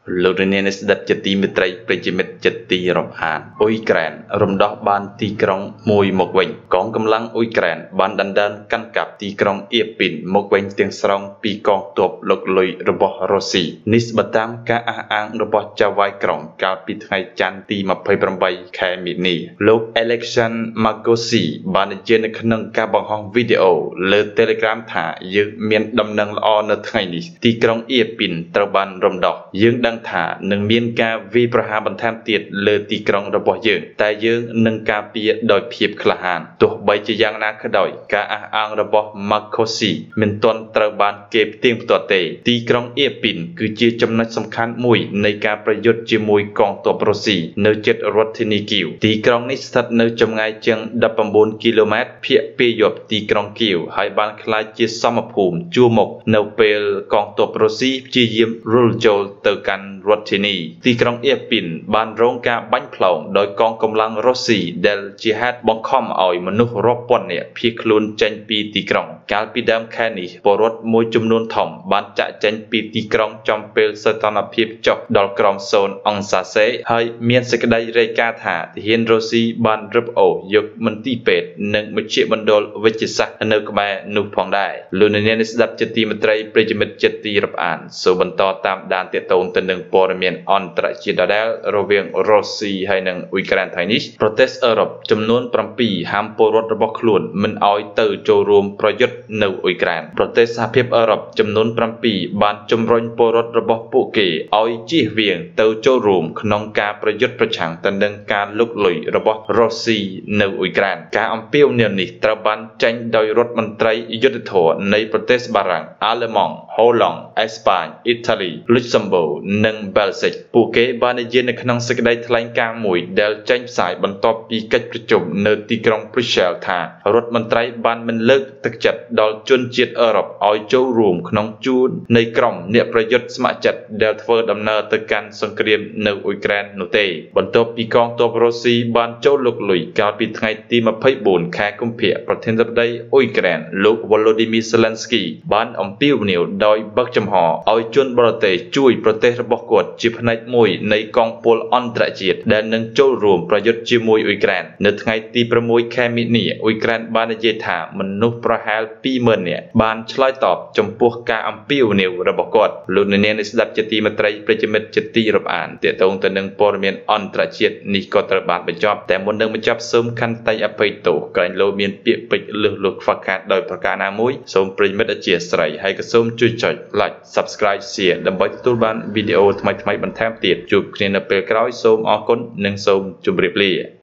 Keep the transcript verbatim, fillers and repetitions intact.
លោកនាងអ្នកស្ដាប់ជាទីមេត្រីប្រិយមិត្តជាទីរាប់អានអ៊ុយក្រែនរំដោះបានទីក្រុងមួយមកវិញកងកម្លាំងអ៊ុយក្រែនបានដណ្ដើមកាន់កាប់ទីក្រុងអៀពីនមកវិញទាំងស្រុងពីកងទ័ពលោកលុយរបស់រុស្ស៊ីនេះស្បតាមការអះអាងរបស់ចៅហ្វាយក្រុងកាលពីថ្ងៃច័ន្ទទីម្ភៃប្រាំបីខែមីនាលោក Alexander Magosi បាននិយាយនៅក្នុងការបង្ហោះវីដេអូលើ Telegram ថាយើងមានដំណឹងល្អនៅថ្ងៃនេះទីក្រុងអៀពីនត្រូវបានរំដោះយើងដឹងថានឹងមានការវាយប្រហារបន្ថែមទៀតលើទីក្រុងរបស់យើងតែយើងនឹងការពារដោយភាពក្លាហានទោះបីជាយ៉ាងណាក៏ដោយការអះអាងរបស់ Magosi មិនទាន់ត្រូវបានគេផ្ទៀងផ្ទាត់ទេទីក្រុងអៀពីនគឺជាចំណុចសំខាន់មួយនៃការប្រយុទ្ធជាមួយកងទ័ពរុស្ស៊ីនៅជិតរដ្ឋធានីគីវទីក្រុងនេះស្ថិតនៅចម្ងាយជាងដប់ប្រាំបួនគីឡូម៉ែត្រភាគពាយព្យទីក្រុងគីវហើយបានក្លាយជាសមភូមិជួរមុខនៅពេលកងទ័ពរុស្ស៊ីព្យាយាមរុលចូលទៅកាន់រដ្ឋធានីទីក្រុងអៀពីនបានរងការបាញ់ផ្លោងដោយកងកម្លាំងរុស្ស៊ីដែលជាហេតុបង្ខំឲ្យមនុស្សរាប់ពាន់នាក់ភៀសខ្លួនចេញពីទីក្រុងកាលពីដើមខែនេះពលរដ្ឋមួយចំនួនធំបានចាក់ចេញពីទីក្រុងចំពេលសីតុណ្ហភាពចុះដល់ក្រោមសូន្យអង្សាសេហើយមានសេចក្តីរាយការណ៍ថាទាហានរុស្ស៊ីបានរឹបអូសយកមន្ទីរពេទ្យនិងមជ្ឈមណ្ឌលវេជ្ជសាស្ត្រនៅក្បែរនោះផងដែរលោកអ្នកនាងស្ដាប់ជាទីមេត្រីប្រិយមិត្តជាទីរាប់អានសូមបន្តតាមដានទាក់ទងទៅនឹងព័ត៌មានអន្តរជាតិដដែលរវាងរុស្ស៊ីហើយនិងអ៊ុយក្រែនថ្ងៃនេះប្រទេសអឺរ៉ុបចំនួនប្រាំពីរហាមពលរដ្ឋរបស់ខ្លួនមិនឲ្យទៅចូលរួមប្រយុទ្ធនៅអ៊ុយក្រែនប្រទេសសហភាពអឺរ៉ុបចំនួនប្រាំពីរបានជំរុញពលរដ្ឋរបស់ពួកគេឲ្យជៀសវាងទៅចូលរួមក្នុងការប្រយុទ្ធប្រឆាំងទៅនឹងការលុកលុយរបស់រុស្ស៊ីនៅអ៊ុយក្រែនការអំពាវនាវនេះត្រូវបានចេញដោយរដ្ឋមន្ត្រីយុទ្ធភ័ពនៃប្រទេសបារាំងអាល្លឺម៉ង់ហូឡង់អេស្ប៉ាញអ៊ីតាលីលុចសំបូរនិងបែលហ្សិកពួកគេបាននិយាយនៅក្នុងសេចក្តីថ្លែងការណ៍មួយដែលចេញផ្សាយបន្ទាប់ពីកិច្ចប្រជុំនៅទីក្រុងព្រុសសែលថារដ្ឋមន្ត្រីបានមិនលើកទឹកចិត្តដល់ជនជាតិអឺរ៉ុបឲ្យចូលរួមក្នុងជួរនៃក្រុមអ្នកប្រយុទ្ធស្ម័គ្រចិត្តដែលធ្វើដំណើរទៅកាន់សង្គ្រាមនៅអ៊ុយក្រែននោះទេបន្ទាប់ពីកងទ័ពរុស្ស៊ីបានចូលលុកលុយកាលពីថ្ងៃទីម្ភៃបួនខែកុម្ភៈប្រធានាធិបតីអ៊ុយក្រែនលោក Volodymyr Zelensky បានអំពាវនាវដោយបើកចំហឲ្យជនបរទេសជួយប្រទេសរបស់គាត់ជាផ្នែកមួយនៃកងពលអន្តរជាតិដែលនឹងចូលរួមប្រយុទ្ធជាមួយអ៊ុយក្រែននៅថ្ងៃទីប្រាំមួយខែមីនាអ៊ុយក្រែនបាននិយាយថាមនុស្សប្រហែលពីរម៉ឺននាក់បានឆ្លើយតបចំពោះការអំពាវនាវរបស់គាត់លោកអ្នកនាងស្ដាប់ជាទីមេត្រីប្រិយមិត្តជាទីរាប់អានទាក់ទងទៅនឹងព័ត៌មានអន្តរជាតិនេះក៏ត្រូវបានបញ្ចប់តែមុននឹងបញ្ចប់សូមខន្តីអភ័យទោសក្រែងលោមានពាក្យពេចន៍លើសលួសខ្វះខាតដោយប្រការណាមួយសូមប្រិយមិត្តអធ្យាស្រ័យហើយក៏សូមជួយចុច Like Subscribe Share ដើម្បីទទួលបានវីដេអូថ្មីៗបន្ថែមទៀតជួបគ្នានៅពេលក្រោយសូមអរគុណនិងសូមជម្រាបលា